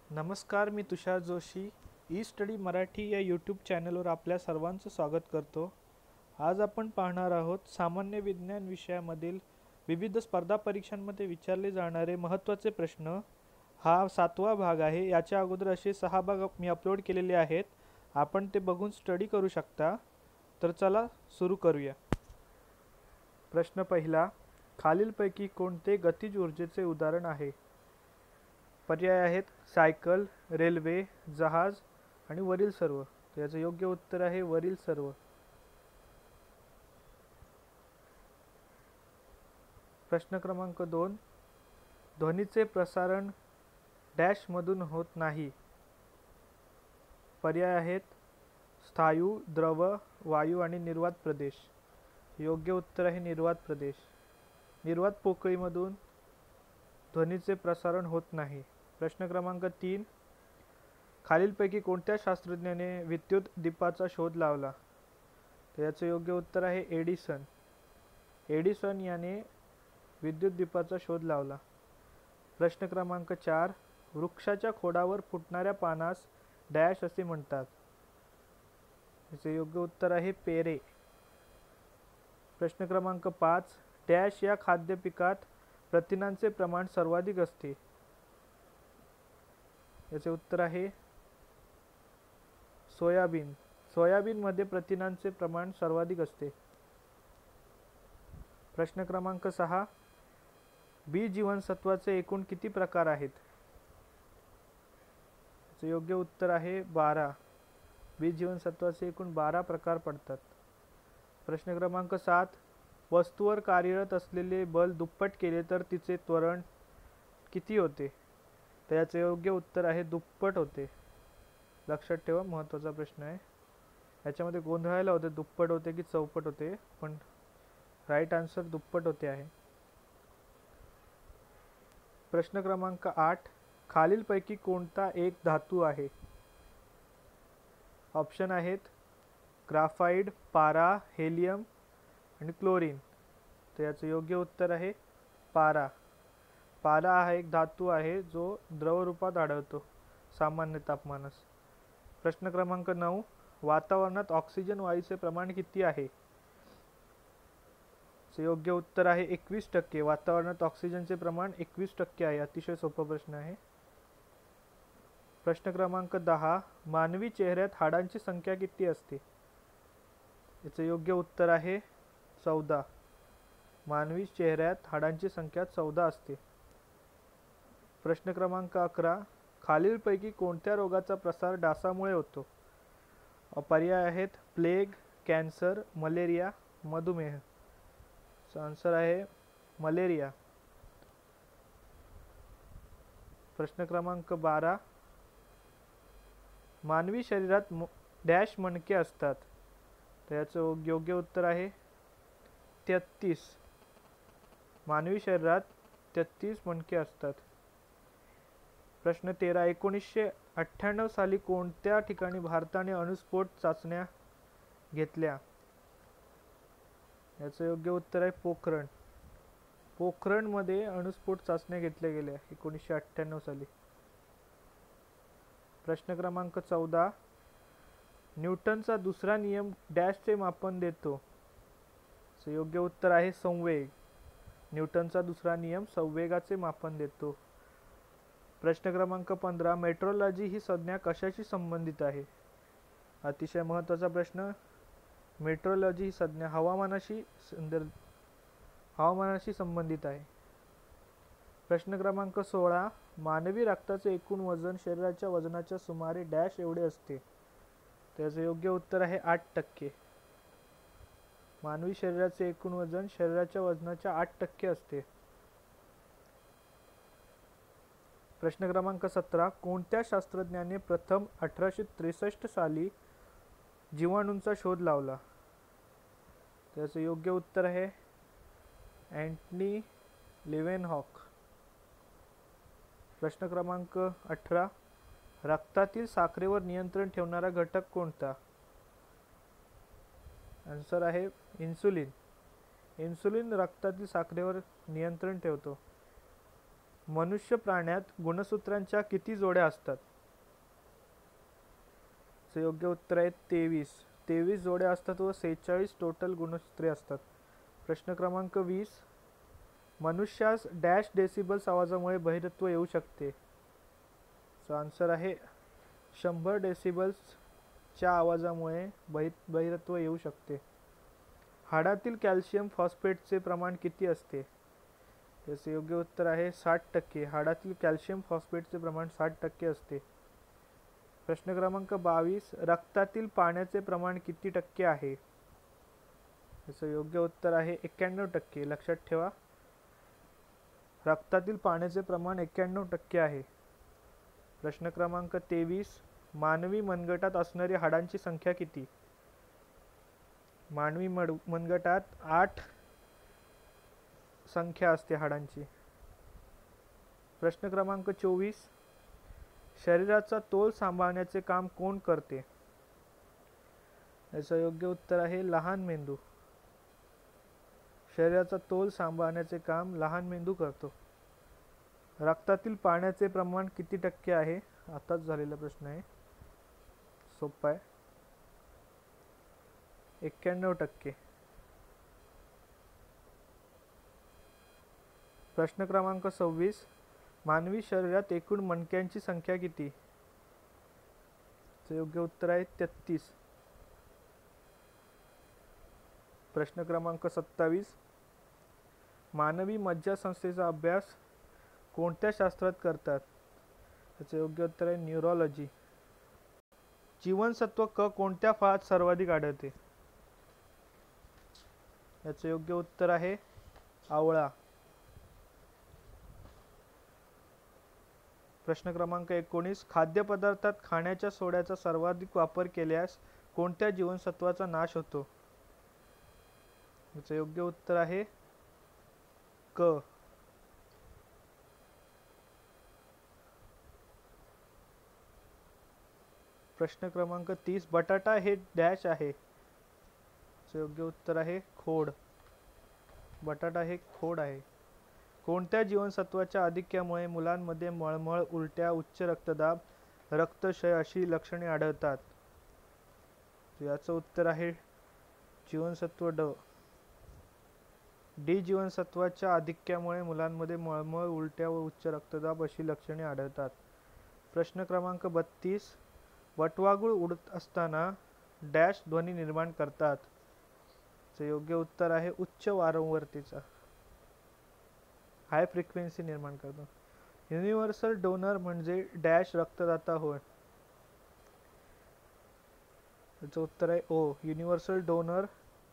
नमस्कार, मी Tushar Joshi E study Marathi या यूट्यूब चॅनलवर आपल्या सर्वांचं स्वागत करतो. आज आपण पाहणार आहोत सामान्य विज्ञान विषयामधील विविध स्पर्धा परीक्षांमध्ये विचारले जाणारे महत्त्वाचे प्रश्न. हा 7वा भाग आहे. याच्या अगोदर असे 6 भाग मी अपलोड केलेले आहेत. आपण ते बघून स्टडी करू शकता. तर चला सुरू करूया. प्रश्न पहिला, खालीलपैकी कोणते गतिज ऊर्जेचे उदाहरण आहे? पर्याय आहेत सायकल, रेल्वे, जहाज आणि वरील सर्व. तर याचं योग्य उत्तर आहे वरील सर्व. प्रश्न क्रमांक 2, ध्वनीचे प्रसारण डॅशमधून होत नाही. पर्याय आहेत स्थायू, द्रव, वायू आणि निर्वात प्रदेश. योग्य उत्तर आहे निर्वात प्रदेश. निर्वात पोकळीमधून ध्वनीचे प्रसारण होत नाही. प्रश्न क्रमांक 3, खालीलपैकी कोणत्या शास्त्रज्ञाने विद्युत दीपाचा शोध लावला? तर याचे योग्य उत्तर आहे एडिसन. एडिसन याने विद्युत दीपाचा शोध लावला. प्रश्न क्रमांक 4, वृक्षाच्या खोडावर फुटणाऱ्या पानास डॅश असे म्हणतात. याचे योग्य उत्तर आहे पेरे. प्रश्न क्रमांक 5, डॅश या खाद्य पिकात प्रथिनांचे प्रमाण सर्वाधिक असते. याचे उत्तर आहे सोयाबीन. सोयाबीनमध्ये प्रथिनांचे प्रमाण सर्वाधिक असते. प्रश्न क्रमांक 6, बी जीवनसत्वाचे एकूण किती प्रकार आहेत? याचे योग्य उत्तर आहे 12. बी जीवनसत्वाचे एकूण 12 प्रकार पडतात. प्रश्न क्रमांक 7, वस्तूवर कार्यरत असलेले बल दुप्पट केले तर तिचे त्वरण किती होते? तर याचे योग्य उत्तर आहे दुप्पट होते. लक्षात ठेवा, महत्त्वाचा प्रश्न आहे. याच्यामध्ये गोंधळायला होते दुप्पट होते की चौपट होते, पण राईट आन्सर दुप्पट होते आहे. प्रश्न क्रमांक 8, खालीलपैकी कोणता एक धातू आहे? ऑप्शन आहेत ग्राफाइट, पारा, हेलियम आणि क्लोरीन. तर याचं योग्य उत्तर आहे पारा. पारा हा एक धातू आहे जो द्रव रूपात आढळतो सामान्य तापमानास. प्रश्न क्रमांक 9, वातावरणात ऑक्सिजन वायूचे प्रमाण किती आहे? योग्य उत्तर आहे 21%. वातावरणात ऑक्सिजनचे प्रमाण 21% आहे. अतिशय सोपा प्रश्न आहे. प्रश्न क्रमांक 10, मानवी चेहऱ्यात हाडांची संख्या किती असते? याचे योग्य उत्तर आहे 14. मानवी चेहऱ्यात हाडांची संख्या 14 असते. प्रश्न क्रमांक 11, खालीलपैकी कोणत्या रोगाचा प्रसार डासामुळे होतो? पर्याय आहेत प्लेग, कॅन्सर, मलेरिया, मधुमेह. आन्सर आहे मलेरिया. प्रश्न क्रमांक 12, मानवी शरीरात डॅश मणके असतात. तर याचं योग्य उत्तर आहे 33. मानवी शरीरात 33 मणके असतात. प्रश्न 13, 1998 साली कोणत्या ठिकाणी भारताने अणुस्फोट चाचण्या घेतल्या? याचं योग्य उत्तर आहे पोखरण. पोखरणमध्ये अणुस्फोट चाचण्या घेतल्या गेल्या 1998 साली. प्रश्न क्रमांक 14, न्यूटनचा दुसरा नियम डॅशचे मापन देतो. योग्य उत्तर आहे संवेग. न्यूटनचा दुसरा नियम संवेगाचे मापन देतो. प्रश्न क्रमांक 15, मेट्रोलॉजी ही संज्ञा कशाशी संबंधित आहे? अतिशय महत्त्वाचा प्रश्न. मेट्रोलॉजी ही संज्ञा हवामानाशी संबंधित आहे. प्रश्न क्रमांक 16, मानवी रक्ताचे एकूण वजन शरीराच्या वजनाच्या सुमारे डॅश एवढे असते. त्याचे योग्य उत्तर आहे 8%. मानवी शरीराचे एकूण वजन शरीराच्या वजनाच्या 8% असते. प्रश्न क्रमांक 17, कोणत्या शास्त्रज्ञाने प्रथम 1863 साली जीवाणूंचा शोध लावला? त्याचे योग्य उत्तर आहे अँटनी लेव्हनहॉक. प्रश्न क्रमांक 18, रक्तातील साखरेवर नियंत्रण ठेवणारा घटक कोणता? आन्सर आहे इन्सुलिन. इन्सुलिन रक्तातील साखरेवर नियंत्रण ठेवतो. मनुष्य प्राण्यात गुणसूत्रांच्या किती जोड्या असतात? योग्य उत्तर आहे 23 जोड्या असतात व 46 टोटल गुणसूत्रे असतात. प्रश्न क्रमांक 20, मनुष्यास डॅश डेसिबल्स आवाजामुळे बहिरत्व येऊ शकते? आन्सर आहे 100 डेसिबल्सच्या आवाजामुळे बहिरत्व येऊ शकते. हाडातील कॅल्शियम फॉस्फेटचे प्रमाण किती असते? याचे योग्य उत्तर आहे 60%. हाडातील कॅल्शियम फॉस्फेटचे प्रमाण 60% असते. प्रश्न क्रमांक 22, रक्तातील पाण्याचे प्रमाण किती टक्के आहे? याचं योग्य उत्तर आहे 91%. लक्षात ठेवा, रक्तातील पाण्याचे प्रमाण 91% आहे. प्रश्न क्रमांक 23, मानवी मनगटात असणारी हाडांची संख्या किती? मानवी मनगटात 8 संख्या असते हाडांची. प्रश्न क्रमांक 24, शरीराचा तोल सांभाळण्याचे काम कोण करते? याचं योग्य उत्तर आहे लहान मेंदू. शरीराचा तोल सांभाळण्याचे काम लहान मेंदू करतो. रक्तातील पाण्याचे प्रमाण किती टक्के आहे? आताच झालेला प्रश्न आहे, सोपा आहे. 91%. प्रश्न क्रमांक 26, मानवी शरीरात एकूण मणक्यांची संख्या किती? योग्य उत्तर आहे 33. प्रश्न क्रमांक 27, मानवी मज्जासंस्थेचा अभ्यास कोणत्या शास्त्रात करतात? त्याचे योग्य उत्तर आहे न्यूरोलॉजी. जीवनसत्व क कोणत्या फळात सर्वाधिक आढळते? याचे योग्य उत्तर आहे आवळा. प्रश्न क्रमांक 19, खाद्यपदार्थात खाण्याच्या सोड्याचा सर्वाधिक वापर केल्यास कोणत्या जीवनसत्वाचा नाश होतो? याचे योग्य उत्तर आहे क. प्रश्न क्रमांक 30, बटाटा हे डॅश आहे? योग्य उत्तर आहे खोड. बटाटा हे खोड आहे. कोणत्या जीवनसत्वाच्या आधिक्यामुळे मुलांमध्ये मळमळ, उलट्या, उच्च रक्तदाब, रक्तक्षय अशी लक्षणे आढळतात? याचं उत्तर आहे जीवनसत्व ड. डी जीवनसत्वाच्या आधिक्यामुळे मुलांमध्ये मळमळ, उलट्या व उच्च रक्तदाब अशी लक्षणे आढळतात. प्रश्न क्रमांक 32, वटवाघूळ उडत असताना डॅश ध्वनी निर्माण करतात? योग्य उत्तर आहे उच्च वारंवारतेचा, हाय फ्रिक्वेन्सी निर्माण करतो. युनिव्हर्सल डोनर म्हणजे डॅश रक्तदाता होय? याचं उत्तर आहे ओ. युनिव्हर्सल डोनर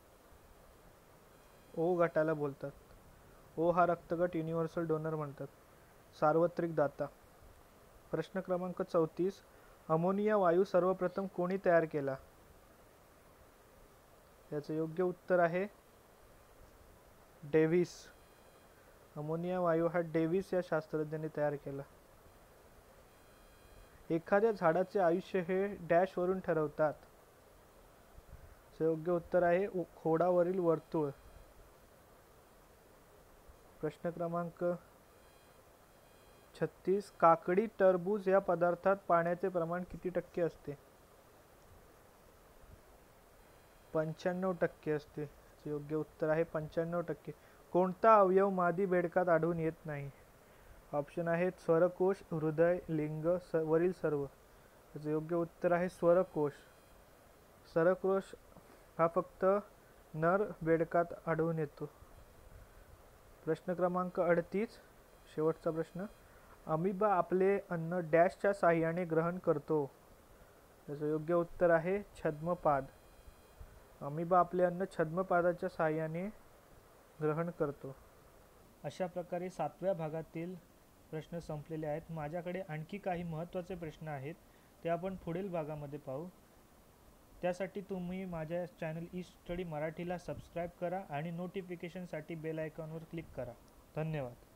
ओ गटाला बोलतात. ओ हा रक्तगट युनिव्हर्सल डोनर म्हणतात, सार्वत्रिक दाता. प्रश्न क्रमांक 34, अमोनिया वायू सर्वप्रथम कोणी तयार केला? याचं योग्य उत्तर आहे डेव्हिस. अमोनिया वायू हा डेव्हिस या शास्त्रज्ञाने तयार केला. एखाद्या झाडाचे आयुष्य हे डॅश वरून ठरवतात? योग्य उत्तर आहे खोडावरील वर्तुळ. प्रश्न क्रमांक 36, काकडी, टरबूज या पदार्थात पाण्याचे प्रमाण किती टक्के असते? 95% असते. योग्य उत्तर आहे 95%. कोणता अवयव मादी बेडकात आढळून येत नाही? ऑप्शन आहेत स्वरकोश, हृदय, लिंग, वरील सर्व. त्याचं योग्य उत्तर आहे स्वरकोश. स्वरकोश हा फक्त नर बेडकात आढळून येतो. प्रश्न क्रमांक 38, शेवटचा प्रश्न, अमिबा आपले अन्न डॅशच्या साहाय्याने ग्रहण करतो? त्याचं योग्य उत्तर आहे छद्मपाद. अमिबा आपले अन्न छद्मपादाच्या साहाय्याने ग्रहण करतो. अशा प्रकारे 7व्या भागातील प्रश्न संपलेले आहेत. माझ्याकडे आणखी काही महत्त्वाचे प्रश्न आहेत, ते आपण पुढील भागामध्ये पाहू. त्यासाठी तुम्ही माझ्या चॅनल ई स्टडी मराठीला सबस्क्राईब करा आणि नोटिफिकेशनसाठी बेल आयकॉनवर क्लिक करा. धन्यवाद.